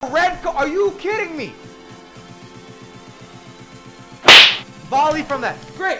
Red card. Are you kidding me? Volley from that. Great.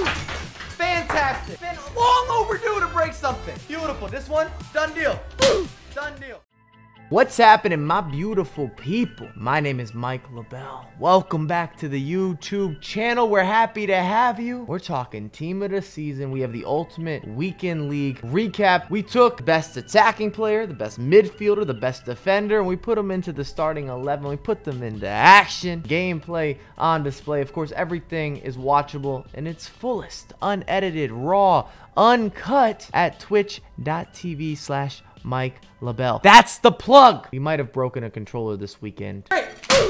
Fantastic. Been long overdue to break something. Beautiful. This one, done deal. Done deal. What's happening, my beautiful people? My name is Mike LaBelle. Welcome back to the YouTube channel. We're happy to have you. We're talking team of the season. We have the ultimate weekend league recap. We took the best attacking player, the best midfielder, the best defender, and we put them into the starting 11. We put them into action, gameplay on display. Of course, everything is watchable in its fullest, unedited, raw, uncut at twitch.tv/Mike LaBelle. That's the plug. We might have broken a controller this weekend. Great.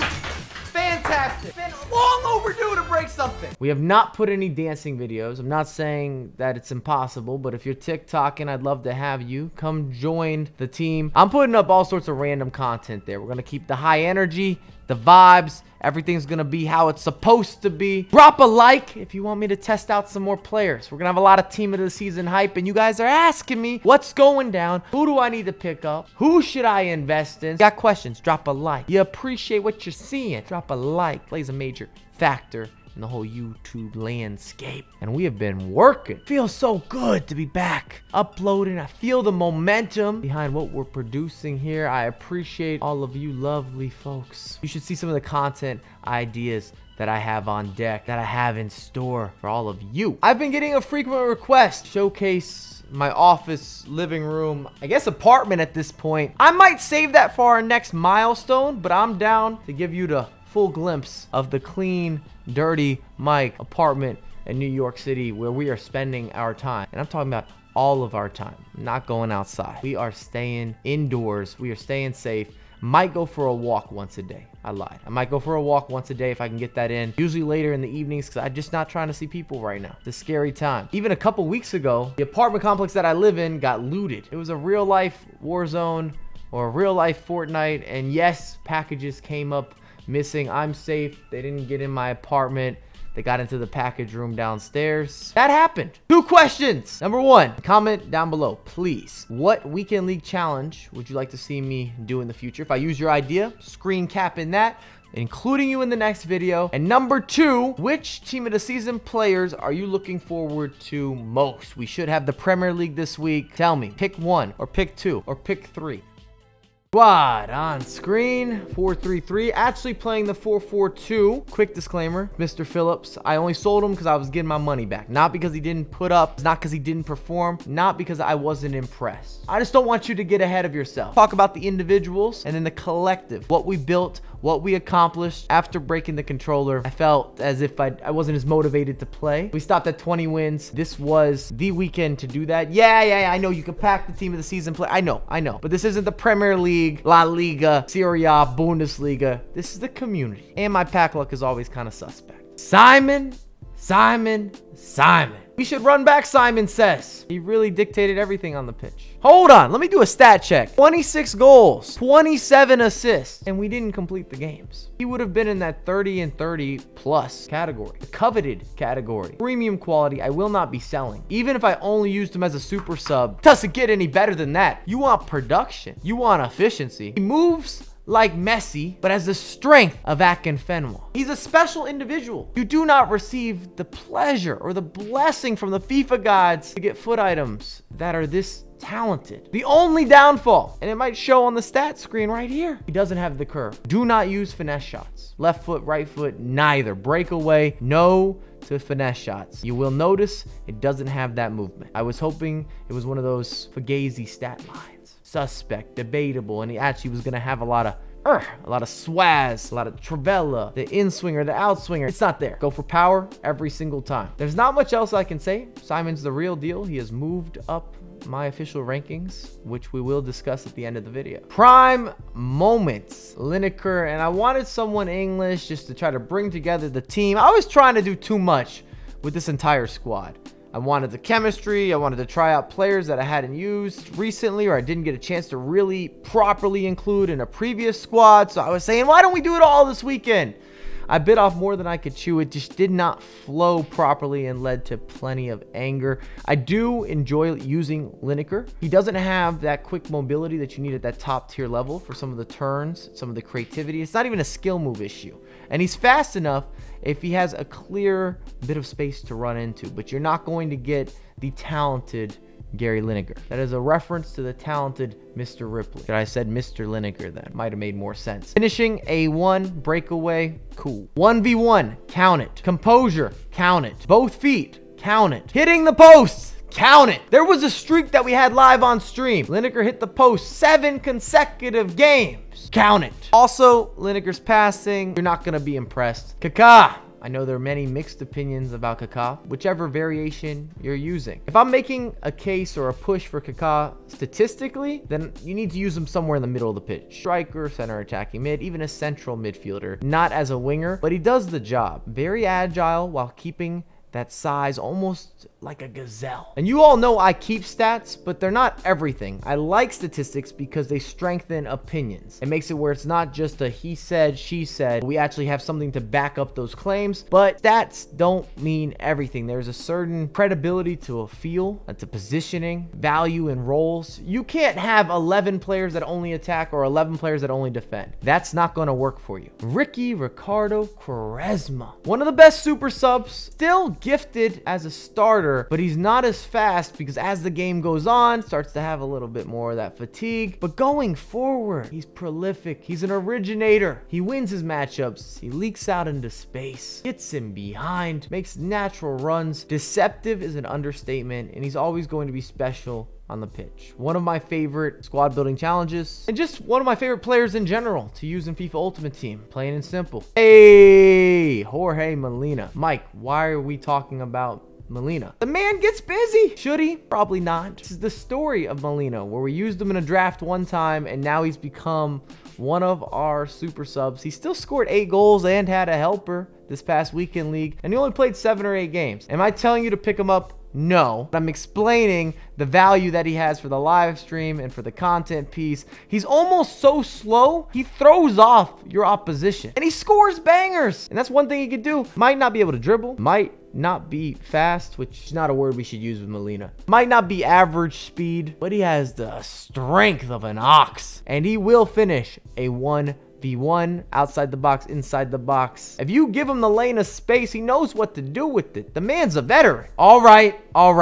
Fantastic. Been long overdue to break something. We have not put any dancing videos. I'm not saying that it's impossible, but if you're TikToking, I'd love to have you come join the team. I'm putting up all sorts of random content there. We're going to keep the high energy, the vibes. Everything's gonna be how it's supposed to be. Drop a like if you want me to test out some more players. We're gonna have a lot of team of the season hype, and you guys are asking me what's going down. Who do I need to pick up? Who should I invest in? Got questions? Drop a like. You appreciate what you're seeing? Drop a like. Plays a major factor in the whole YouTube landscape. And we have been working. Feels so good to be back uploading. I feel the momentum behind what we're producing here. I appreciate all of you lovely folks. You should see some of the content ideas that I have on deck, that I have in store for all of you. I've been getting a frequent request to showcase my office, living room, I guess apartment at this point. I might save that for our next milestone, but I'm down to give you the full glimpse of the clean, dirty Mike apartment in New York City where we are spending our time. And I'm talking about all of our time, not going outside. We are staying indoors. We are staying safe. Might go for a walk once a day. I lied. I might go for a walk once a day if I can get that in. Usually later in the evenings because I'm just not trying to see people right now. It's a scary time. Even a couple weeks ago, the apartment complex that I live in got looted. It was a real life Warzone or a real life Fortnite. And yes, packages came up missing. I'm safe. They didn't get in my apartment. They got into the package room downstairs. That happened. 2 questions. Number 1, comment down below, please. What weekend league challenge would you like to see me do in the future? If I use your idea, screen capping that, including you in the next video. And number 2, which team of the season players are you looking forward to most? We should have the Premier League this week. Tell me, pick 1 or pick 2 or pick 3. Squad on screen, 4-3-3, actually playing the 4-4-2. Quick disclaimer, Mr. Phillips, I only sold him because I was getting my money back. Not because he didn't put up, not because he didn't perform, not because I wasn't impressed. I just don't want you to get ahead of yourself. Talk about the individuals and then the collective, what we built, what we accomplished. After breaking the controller, I felt as if I wasn't as motivated to play. We stopped at 20 wins. This was the weekend to do that. Yeah, I know you can pack the team of the season play. I know. But this isn't the Premier League, La Liga, Serie A, Bundesliga. This is the community. And my pack luck is always kind of suspect. Simon. We should run back, Simon says. He really dictated everything on the pitch. Hold on, let me do a stat check. 26 goals, 27 assists, and we didn't complete the games. He would have been in that 30 and 30 plus category, the coveted category. Premium quality, I will not be selling. Even if I only used him as a super sub, doesn't get any better than that. You want production, you want efficiency. He moves like Messi, but has the strength of Akinfenwa. He's a special individual. You do not receive the pleasure or the blessing from the FIFA gods to get foot items that are this talented. The only downfall, and it might show on the stat screen right here, he doesn't have the curve. Do not use finesse shots. Left foot, right foot, neither. Breakaway, no to finesse shots. You will notice it doesn't have that movement. I was hoping it was one of those Fugazi stat lines. Suspect, debatable, and he actually was gonna have a lot of swaz, a lot of trivella, the in-swinger, the out-swinger. It's not there. Go for power every single time. There's not much else I can say. Simon's the real deal. He has moved up my official rankings, which we will discuss at the end of the video. Prime moments, Lineker, and I wanted someone English just to try to bring together the team. I was trying to do too much with this entire squad. I wanted the chemistry. I wanted to try out players that I hadn't used recently or I didn't get a chance to really properly include in a previous squad. So I was saying, why don't we do it all this weekend? I bit off more than I could chew. It just did not flow properly and led to plenty of anger. I do enjoy using Lineker. He doesn't have that quick mobility that you need at that top tier level for some of the turns, some of the creativity. It's not even a skill move issue. And he's fast enough if he has a clear bit of space to run into, but you're not going to get the talented Gary Lineker. That is a reference to the talented Mr. Ripley. Should I said Mr. Lineker then? Might have made more sense. Finishing A1, breakaway, cool. 1v1, count it. Composure, count it. Both feet, count it. Hitting the posts, count it. There was a streak that we had live on stream. Lineker hit the post 7 consecutive games. Count it. Also, Lineker's passing, you're not gonna be impressed. Kaká. I know there are many mixed opinions about Kaká, whichever variation you're using. If I'm making a case or a push for Kaká statistically, then you need to use him somewhere in the middle of the pitch. Striker, center attacking mid, even a central midfielder. Not as a winger, but he does the job. Very agile while keeping that size almost like a gazelle. And you all know I keep stats, but they're not everything. I like statistics because they strengthen opinions. It makes it where it's not just a he said, she said. We actually have something to back up those claims, but stats don't mean everything. There's a certain credibility to a feel, to positioning, value in roles. You can't have 11 players that only attack or 11 players that only defend. That's not going to work for you. Ricardo Quaresma, one of the best super subs, still gifted as a starter, but he's not as fast because as the game goes on, starts to have a little bit more of that fatigue. But going forward, he's prolific. He's an originator. He wins his matchups. He leaks out into space, gets in behind, makes natural runs. Deceptive is an understatement, and he's always going to be special on the pitch. One of my favorite squad building challenges, and just one of my favorite players in general to use in FIFA Ultimate Team, plain and simple. Hey, Jorge Molina. Mike, why are we talking about Molina? The man gets busy. Should he? Probably not. This is the story of Molina, where we used him in a draft one time, and now he's become one of our super subs. He still scored 8 goals and had a helper this past weekend league, and he only played 7 or 8 games. Am I telling you to pick him up? No. I'm explaining the value that he has for the live stream and for the content piece. He's almost so slow, he throws off your opposition. And he scores bangers. And that's one thing he could do. Might not be able to dribble. Might not be fast, which is not a word we should use with Molina. Might not be average speed, but he has the strength of an ox. And he will finish a 1v1 outside the box, inside the box. If you give him the lane of space, he knows what to do with it. The man's a veteran. All right.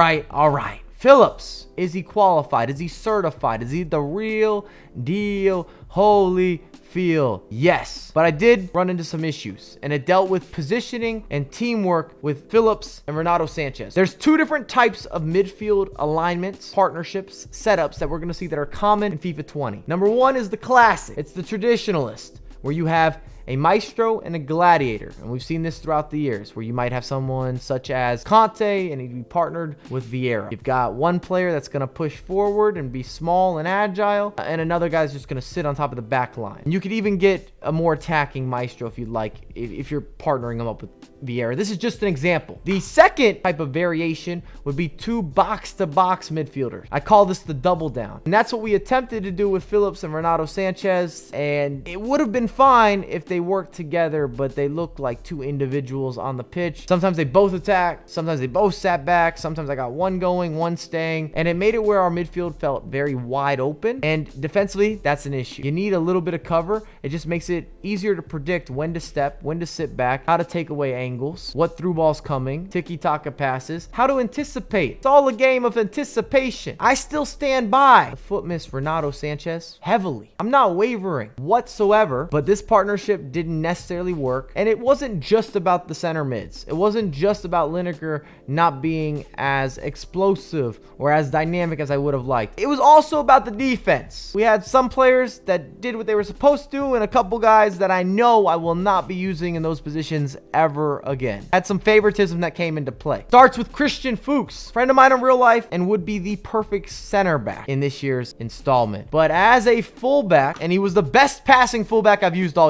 Phillips, is he qualified? Is he certified? Is he the real deal? Holy feel. Yes, but I did run into some issues, and it dealt with positioning and teamwork with Phillips and Renato Sanchez. There's 2 different types of midfield alignments, partnerships, setups that we're going to see that are common in FIFA 20. Number 1 is the classic. It's the traditionalist, where you have a maestro and a gladiator. And we've seen this throughout the years, where you might have someone such as Conte and he'd be partnered with Vieira. You've got one player that's going to push forward and be small and agile, and another guy's just going to sit on top of the back line. And you could even get a more attacking maestro if you'd like, if you're partnering him up with Vieira. This is just an example. The second type of variation would be 2 box-to-box midfielders. I call this the double down. And that's what we attempted to do with Phillips and Renato Sanchez, and it would have been fine if they worked together, but they looked like 2 individuals on the pitch. Sometimes they both attacked, sometimes they both sat back, sometimes I got one going, one staying, and it made it where our midfield felt very wide open, and defensively, that's an issue. You need a little bit of cover. It just makes it easier to predict when to step, when to sit back, how to take away angles, what through ball's coming, tiki-taka passes, how to anticipate. It's all a game of anticipation. I still stand by the foot miss Renato Sanchez heavily. I'm not wavering whatsoever, but this partnership didn't necessarily work, and it wasn't just about the center mids. It wasn't just about Lineker not being as explosive or as dynamic as I would have liked. It was also about the defense. We had some players that did what they were supposed to, and a couple guys that I know I will not be using in those positions ever again. Had some favoritism that came into play. Starts with Christian Fuchs, friend of mine in real life, and would be the perfect center back in this year's installment. But as a fullback, and he was the best passing fullback I've used all year. I do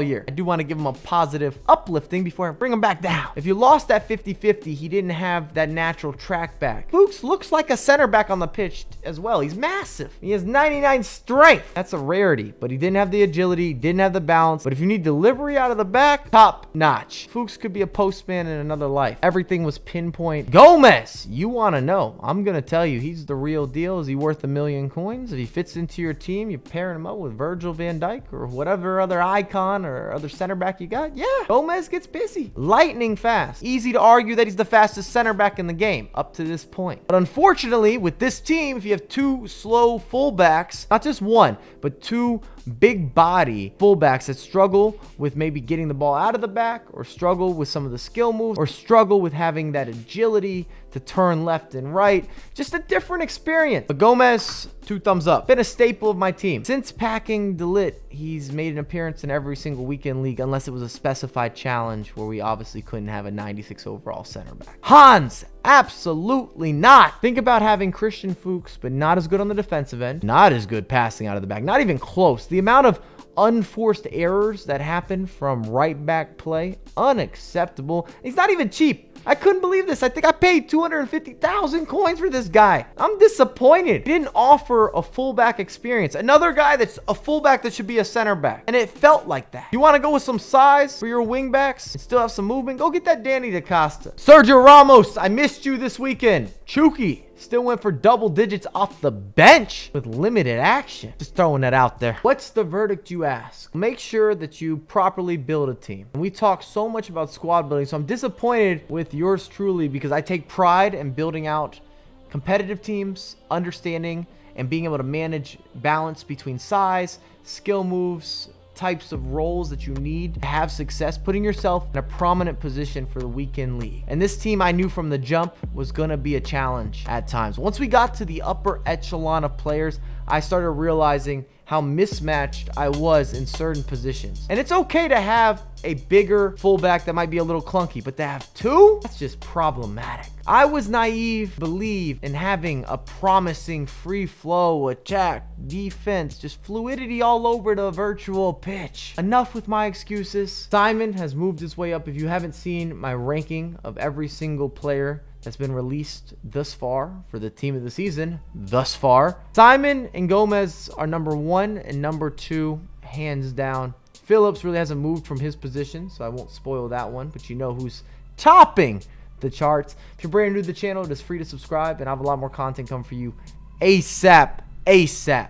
want to give him a positive uplifting before I bring him back down. If you lost that 50-50, he didn't have that natural track back. Fuchs looks like a center back on the pitch as well. He's massive. He has 99 strength. That's a rarity, but he didn't have the agility, didn't have the balance. But if you need delivery out of the back, top notch. Fuchs could be a postman in another life. Everything was pinpoint. Gomez, you want to know. I'm going to tell you, he's the real deal. Is he worth $1 million coins? If he fits into your team, you're pairing him up with Virgil van Dijk or whatever other icon or other center back you got. Yeah, Gomez gets busy. Lightning fast. Easy to argue that he's the fastest center back in the game up to this point. But unfortunately, with this team, if you have two slow fullbacks, not just one, but two big body fullbacks that struggle with maybe getting the ball out of the back, or struggle with some of the skill moves, or struggle with having that agility to turn left and right, just a different experience. But Gomez, 2 thumbs up. Been a staple of my team. Since packing De Ligt, he's made an appearance in every single weekend league, unless it was a specified challenge where we obviously couldn't have a 96 overall center back. Hans, absolutely not. Think about having Christian Fuchs, but not as good on the defensive end, not as good passing out of the back, not even close. The amount of unforced errors that happen from right back play, unacceptable. He's not even cheap. I couldn't believe this. I think I paid 250,000 coins for this guy. I'm disappointed. He didn't offer a fullback experience. Another guy that's a fullback that should be a center back. And it felt like that. You want to go with some size for your wing backs and still have some movement? Go get that Danny DaCosta. Sergio Ramos, I missed you this weekend. Chucky still went for double digits off the bench with limited action. Just throwing that out there. What's the verdict, you ask? Make sure that you properly build a team. And we talk so much about squad building, so I'm disappointed with yours truly, because I take pride in building out competitive teams, understanding and being able to manage balance between size, skill moves, types of roles that you need to have success, putting yourself in a prominent position for the weekend league. And this team, I knew from the jump, was going to be a challenge at times. Once we got to the upper echelon of players, I started realizing how mismatched I was in certain positions. And it's okay to have a bigger fullback that might be a little clunky, but to have two, that's just problematic. I was naive, believed in having a promising free flow, attack, defense, just fluidity all over the virtual pitch. Enough with my excuses. Simon has moved his way up. If you haven't seen my ranking of every single player that's been released thus far for the team of the season, thus far, Simon and Gomez are number 1 and number 2, hands down. Phillips really hasn't moved from his position, so I won't spoil that one, but you know who's topping the charts. If you're brand new to the channel, it is free to subscribe, and I have a lot more content coming for you ASAP.